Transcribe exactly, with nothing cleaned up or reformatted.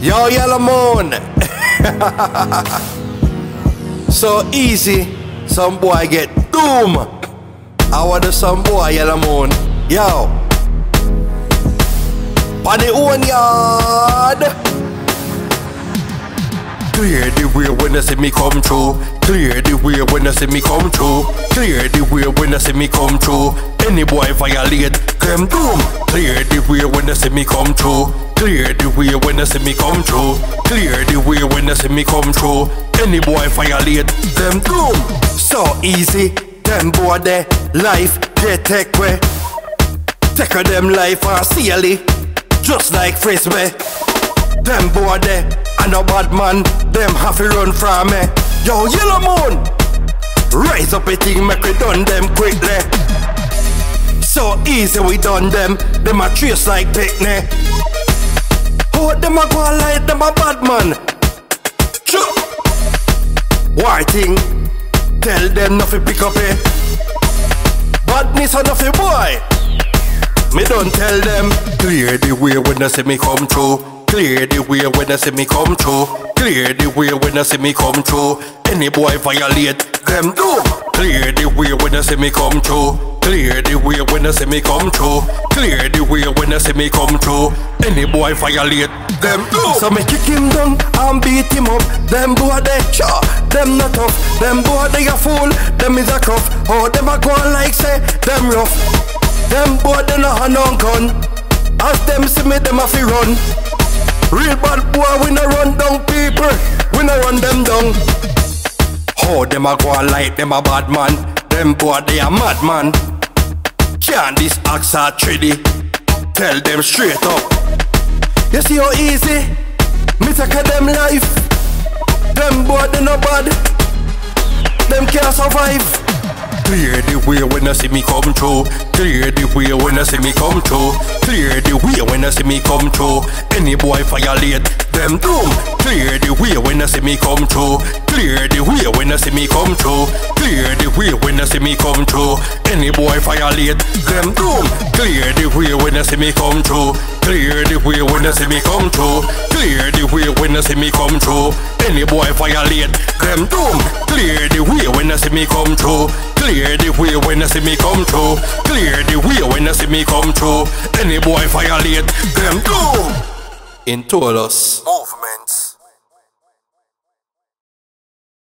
Yo, Yellow Moon. So easy, some boy get doom. I want some boy, Yellow Moon. Yo, on the own yard. Clear the way when they see me come through. Clear the way when they see me come through. Clear the way when they see me come through. Any boy violate, them doom. Clear the way when they see me come through. Clear the way when they see me come through. Clear the way when they see me come through. Any boy violate, them doom. So easy, them boy their life they take way. Take a them life and silly, just like frisbee. Them boy there and a bad man, them have to run from me. Yo, Yellow Moon, rise up a thing, make we done them quickly. So easy we done them, them a trace like picnic. Oh, them a go like them a bad man. Choo. Why thing? Tell them nothing pick up it. Badness or nothing boy. Me don't tell them. Clear the way when they see me come through. Clear the way when they see me come through. Clear the way when they see me come through. Any boy violate, them do. Clear the way when they see me come through. Clear the way when they see me come through. Clear the way when they see me come through. Any boy violate, them do. So me kick him down and beat him up. Them boy they sure, them not tough. Them boy they a fool, them is a cuff. Oh, them a go like say, them rough. Them boy they no have no gun. As them see me, them a fi run. Real bad boy, we no run down people. We no run them down. Oh, them a go like them a bad man. Them boy they a madman. Can't this axe a treaty? Tell them straight up. You see how easy me take a them life. Them boy they no bad. Them can't survive. Clear the way when they see me come through. Clear the way when they see me come through. Clear the way when they see me come through. Any boy violate, them doom. Clear the way when they see me come through. Clear the way when they see me come through. Clear the way when they see me come through. Any boy violate, them doom. Clear the way when they see me come through. Clear the way when they see me come through. Clear the way when they see me come through. Any boy violate, them doom. Clear the way when they see me come through. Clear the way when they see me come through. Clear the way when they see me come through. Any boy violate, them doom. In Tolos. Movement.